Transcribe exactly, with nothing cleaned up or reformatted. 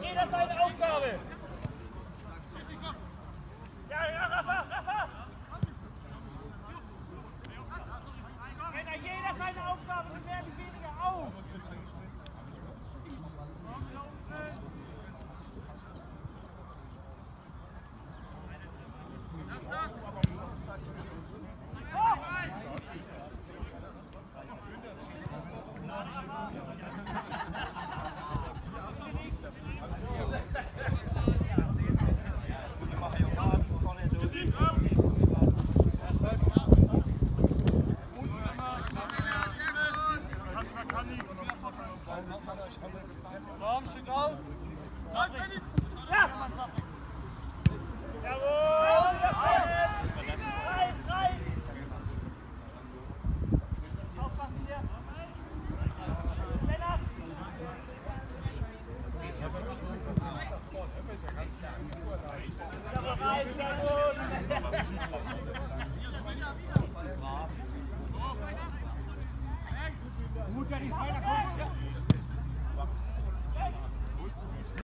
jeder seine Aufgabe. Ja, ja, Rafa, Rafa. Wenn da jeder seine Aufgabe, dann werden die weniger auf. Komm, schick auf! Ja! Jawohl! Rein, rein! Aufpassen hier! Lennart! Jawohl, rein, jawohl! Gut, wenn ich weiterkomme!